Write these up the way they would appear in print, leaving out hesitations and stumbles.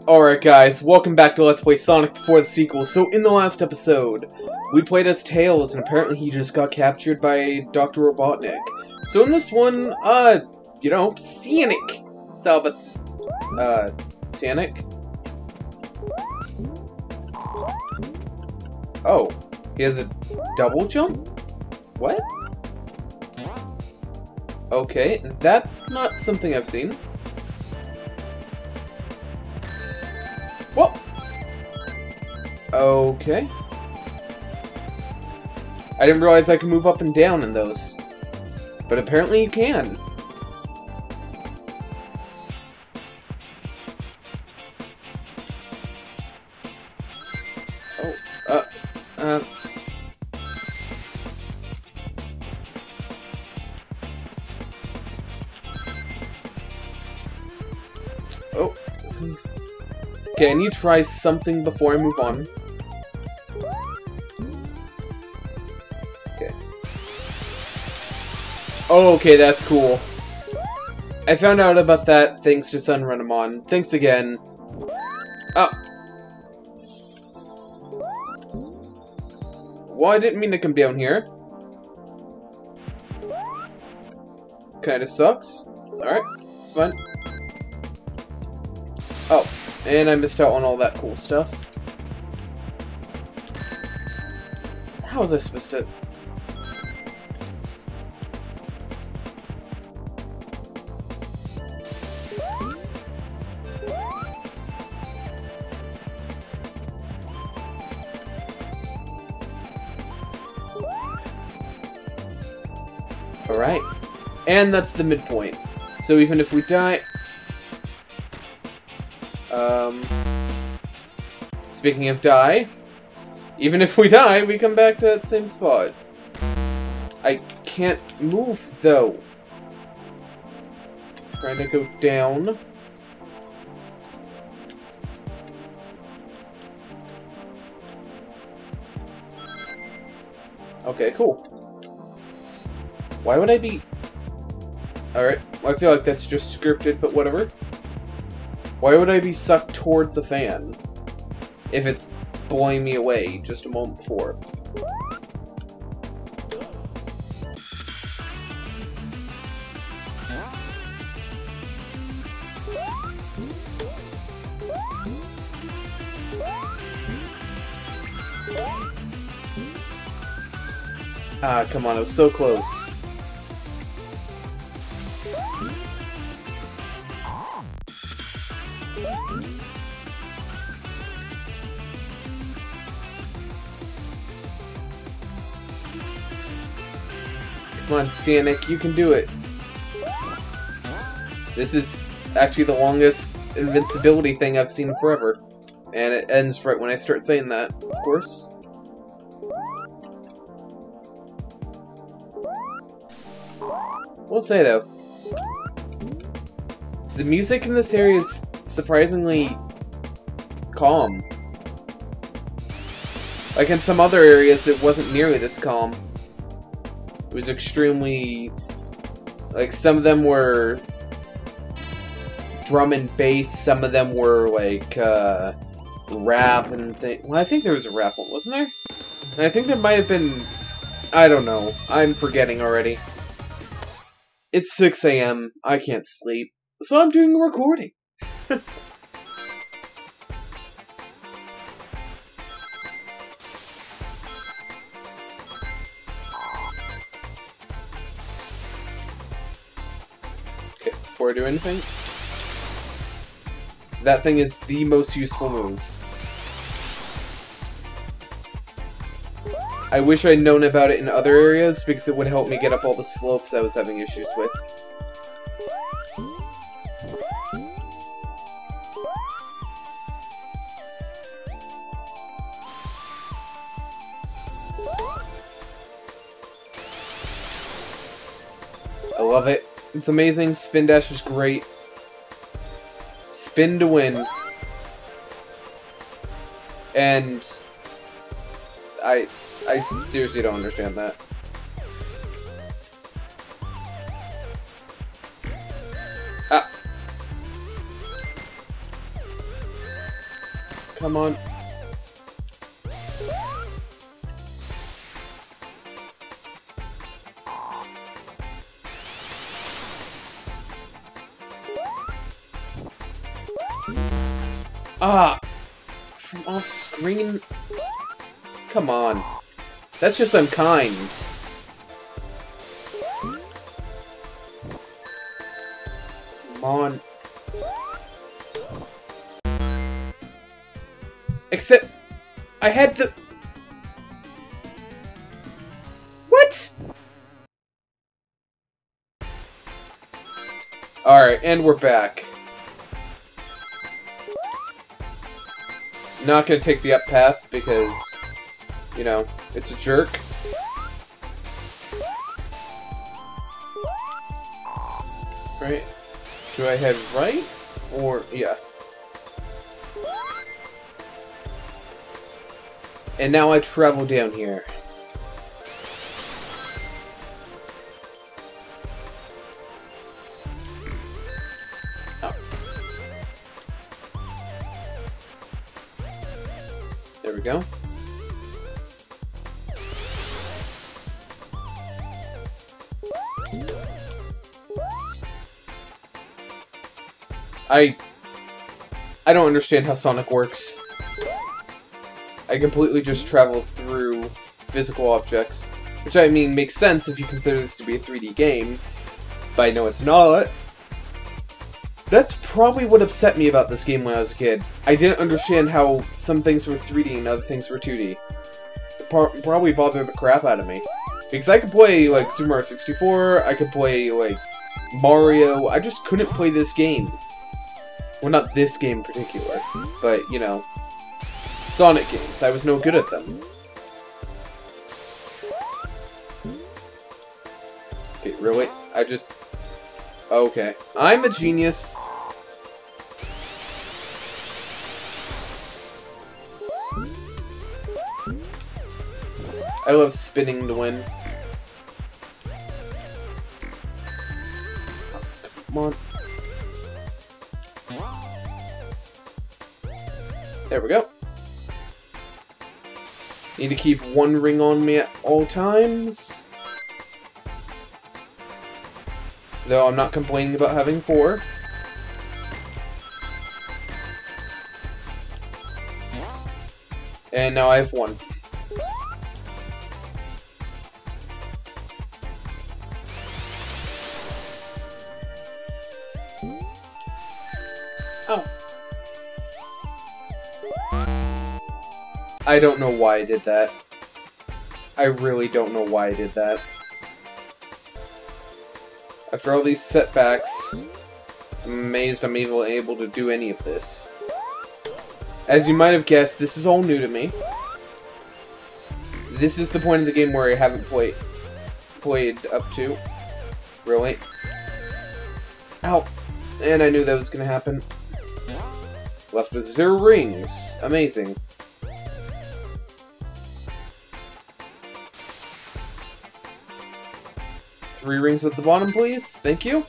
Alright guys, welcome back to Let's Play Sonic Before the Sequel. So in the last episode, we played as Tails, and apparently he just got captured by Dr. Robotnik. So in this one, you know, Sonic. It's all about, Sonic? Oh, he has a double jump? What? Okay, that's not something I've seen. Whoa! Okay. I didn't realize I could move up and down in those. But apparently you can. Oh, Oh. Okay, I need to try something before I move on. Okay. Oh, okay, that's cool. I found out about that thanks to Sunrunamon. Thanks again. Oh. Well, I didn't mean to come down here. Kinda sucks. Alright, it's fine. Oh. And I missed out on all that cool stuff. How was I supposed to... Alright. And that's the midpoint. So even if we die... Speaking of die, even if we die, we come back to that same spot. I can't move, though. Trying to go down. Okay, cool. Why would I be... Alright, I feel like that's just scripted, but whatever. Why would I be sucked towards the fan? If it's blowing me away just a moment before. Ah, come on, it was so close. Come on, Sonic, you can do it. This is actually the longest invincibility thing I've seen forever. And it ends right when I start saying that, of course. We'll say, though, the music in this area is surprisingly calm. Like in some other areas, it wasn't nearly this calm. It was extremely... Like, some of them were drum and bass, some of them were, like, rap and things. Well, I think there was a rap one, wasn't there? And I think there might have been... I don't know. I'm forgetting already. It's 6 AM. I can't sleep. So I'm doing a recording. Before I do anything, that thing is the most useful move. I wish I'd known about it in other areas because it would help me get up all the slopes I was having issues with. I love it. It's amazing. Spin dash is great. Spin to win. And I seriously don't understand that. Come on. Ah! From off screen? Come on. That's just unkind. Come on. Except, I had the... What? Alright, and we're back. Not gonna take the up path because, you know, it's a jerk. Right? Do I head right? Or, yeah. And now I travel down here. Oh. There we go. I don't understand how Sonic works. I completely just travel through physical objects. Which, I mean, makes sense if you consider this to be a 3D game. But I know it's not. That's probably what upset me about this game when I was a kid. I didn't understand how some things were 3D and other things were 2D. It probably bothered the crap out of me. Because I could play, like, Super Mario 64, I could play, like, Mario. I just couldn't play this game. Well, not this game in particular, but, you know, Sonic games. I was no good at them. Okay, really? I just... Okay. I'm a genius. I love spinning to win. Oh, come on. There we go. Need to keep one ring on me at all times. Though I'm not complaining about having 4. And now I have 1. Oh. I don't know why I did that. I really don't know why I did that. After all these setbacks, I'm amazed I'm even able to do any of this. As you might have guessed, this is all new to me. This is the point of the game where I haven't played up to. Really. Ow. And I knew that was gonna happen. Left with 0 rings. Amazing. Three rings at the bottom, please. Thank you.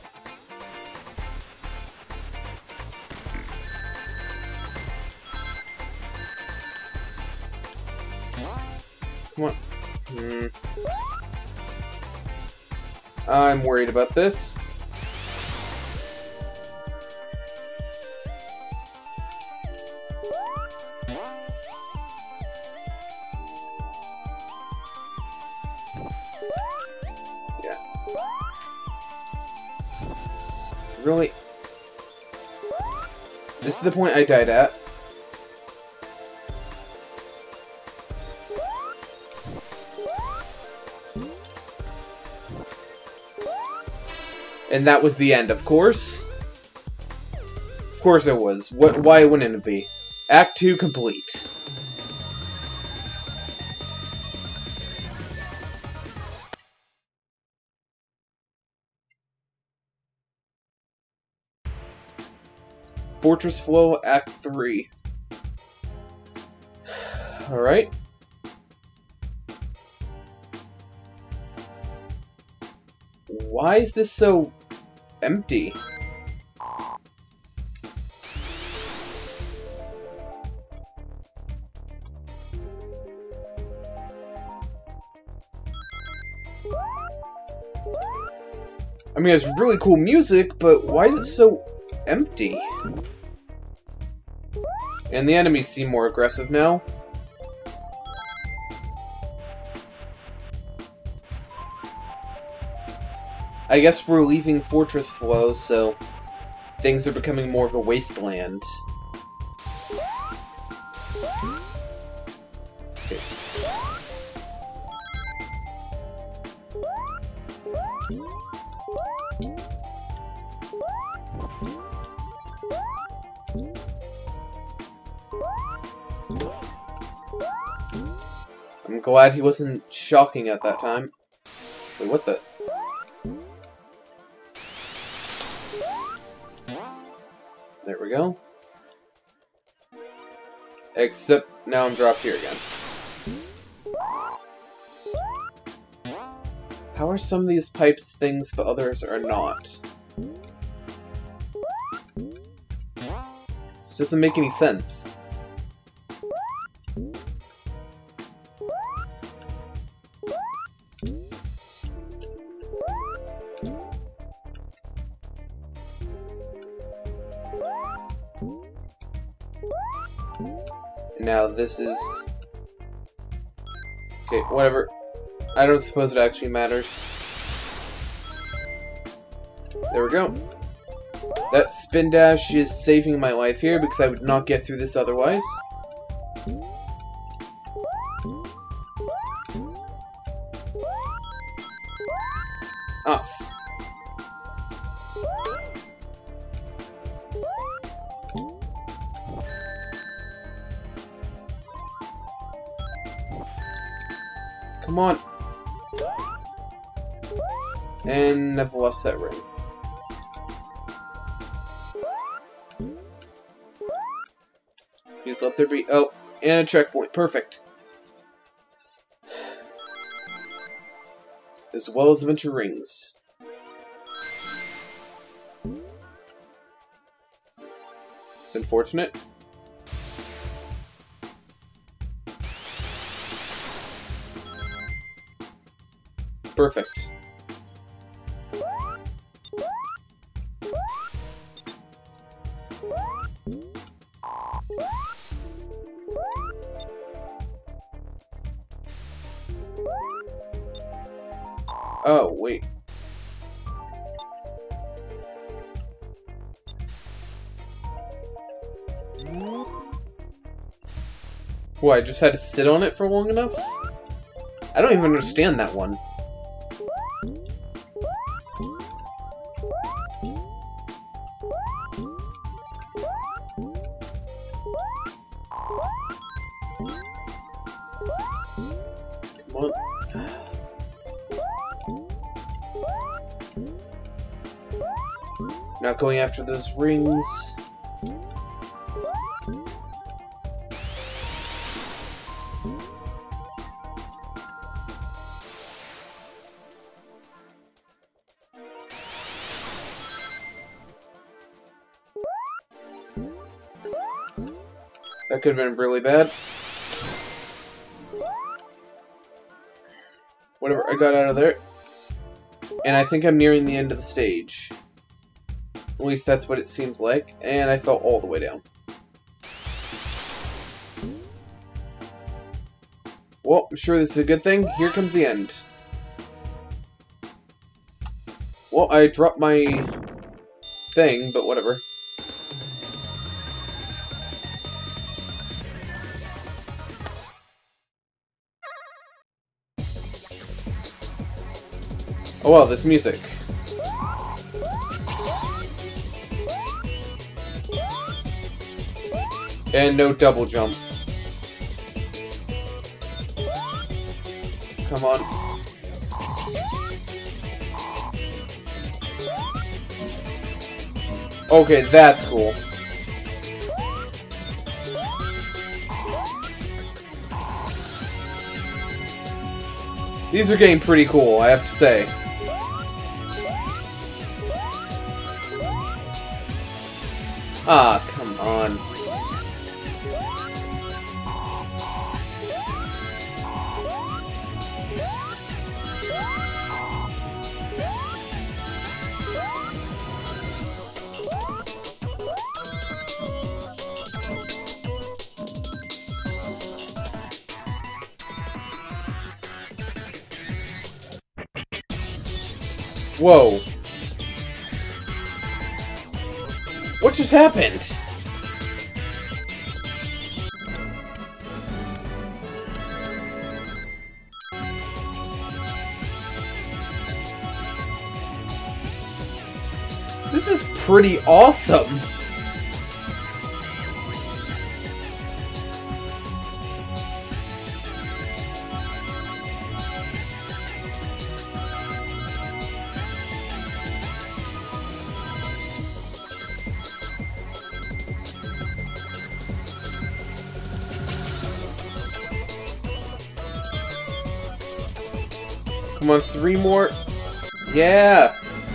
Come on. I'm worried about this. Really? This is the point I died at. And that was the end, of course. Of course it was. Why wouldn't it be? Act 2 complete. Fortress Flow, Act 3. Alright. Why is this so empty? I mean, it's really cool music, but why is it so empty? And the enemies seem more aggressive now. I guess we're leaving Fortress Flow, so things are becoming more of a wasteland. Okay. I'm glad he wasn't shocking at that time. Wait, what the? There we go. Except now I'm dropped here again. How are some of these pipes things but others are not? This doesn't make any sense. Now this is... Okay, whatever. I don't suppose it actually matters. There we go. That spin dash is saving my life here because I would not get through this otherwise. Oh. Come on. And I've lost that ring. Please let there be... Oh, and a checkpoint. Perfect. As well as a bunch of rings. It's unfortunate. Perfect. Oh, wait. What, I just had to sit on it for long enough? I don't even understand that one. Come on. Not going after those rings. That could have been really bad. Whatever, I got out of there. And I think I'm nearing the end of the stage. At least that's what it seems like. And I fell all the way down. Well, I'm sure this is a good thing. Here comes the end. Well, I dropped my thing, but whatever. Oh wow, this music. And no double jump. Come on. Okay, that's cool. These are getting pretty cool, I have to say. Ah, come on. Whoa. What just happened? This is pretty awesome. Come on, 3 more. Yeah!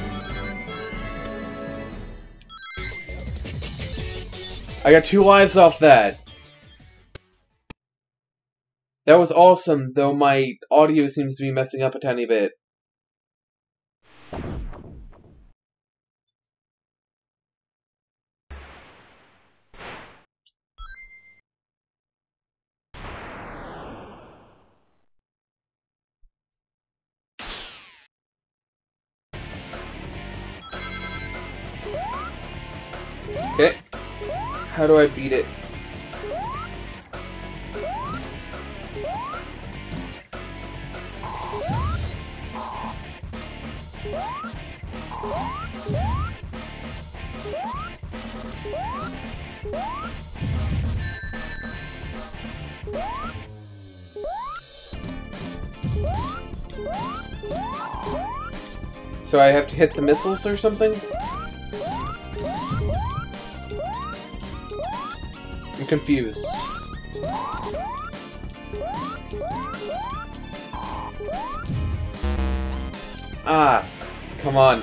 I got 2 lives off that. That was awesome, though my audio seems to be messing up a tiny bit. Okay. How do I beat it? So I have to hit the missiles or something? I'm confused. Ah, come on.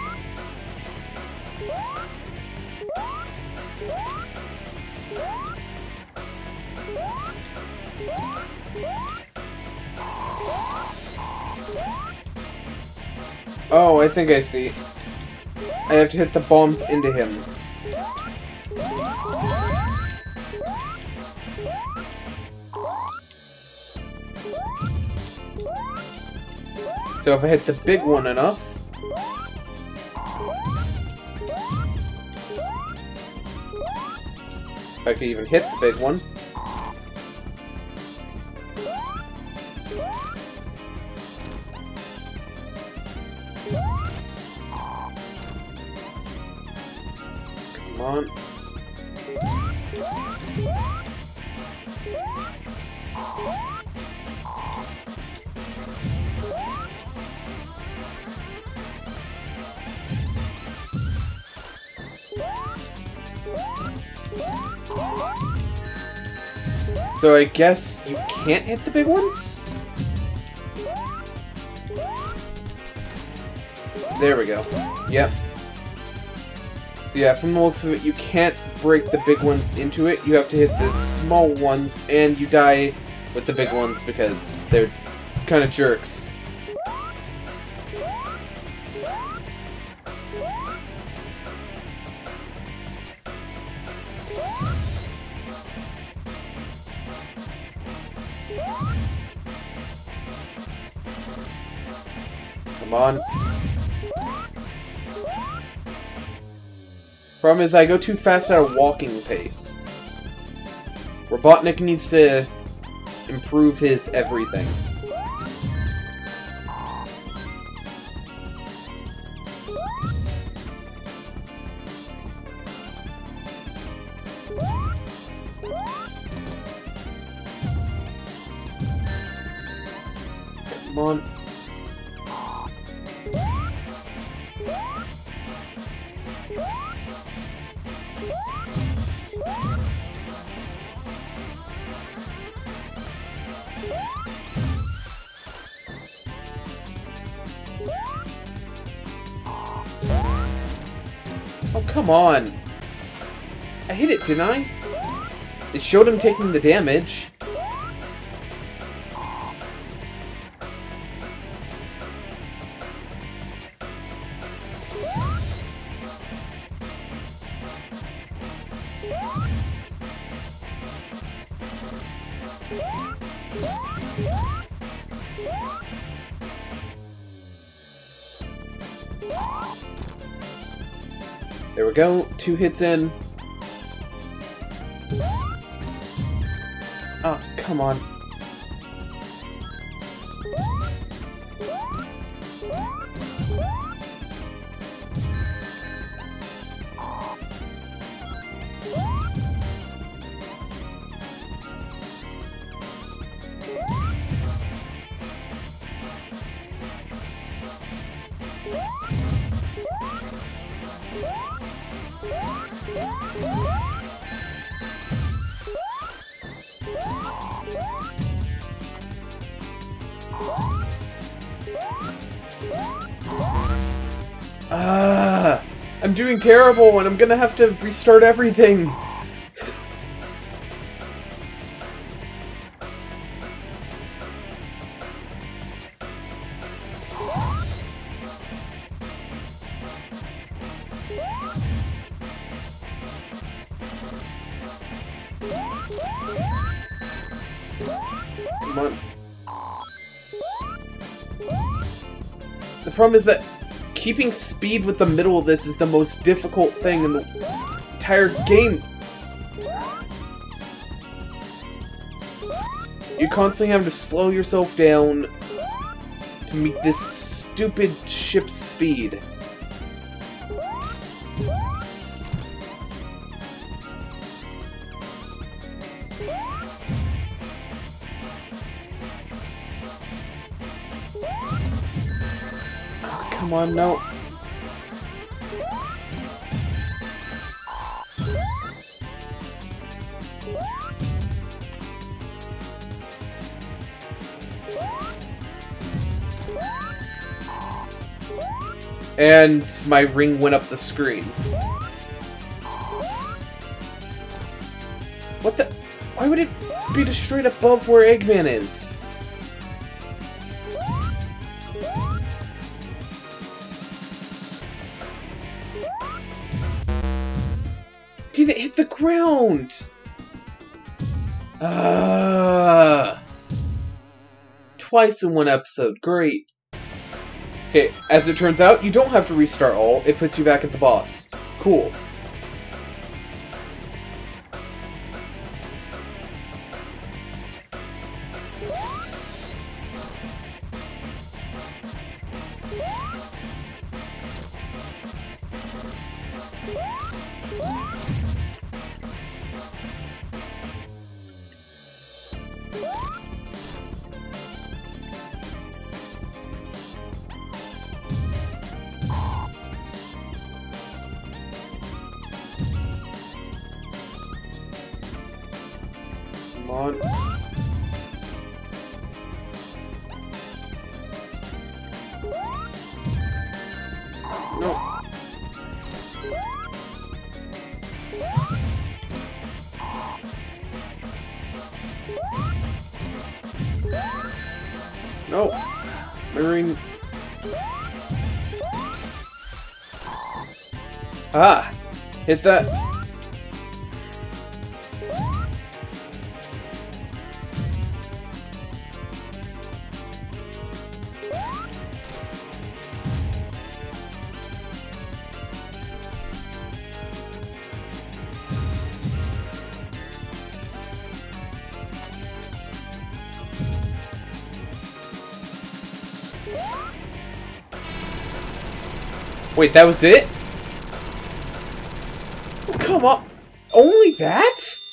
Oh, I think I see. I have to hit the bombs into him. So if I hit the big one enough... I could even hit the big one. Come on. So I guess you can't hit the big ones? There we go. Yep. So yeah, from the looks of it, you can't break the big ones into it. You have to hit the small ones, and you die with the big ones because they're kind of jerks. Come on. Problem is, I go too fast at a walking pace. Robotnik needs to improve his everything. Come on. Oh, come on. I hit it, didn't I? It showed him taking the damage. There we go. 2 hits in. Oh, come on. I'm doing terrible and I'm gonna have to restart everything. Come on. The problem is that keeping speed with the middle of this is the most difficult thing in the entire game. You constantly have to slow yourself down to meet this stupid ship's speed. Oh, come on, no. And my ring went up the screen. What the? Why would it be destroyed above where Eggman is? Did it hit the ground? Twice in one episode. Great. Okay, as it turns out, you don't have to restart all. It puts you back at the boss. Cool. Come on. No. No. My ring. Ah! Hit that. Wait, that was it? Oh, come on. Only that?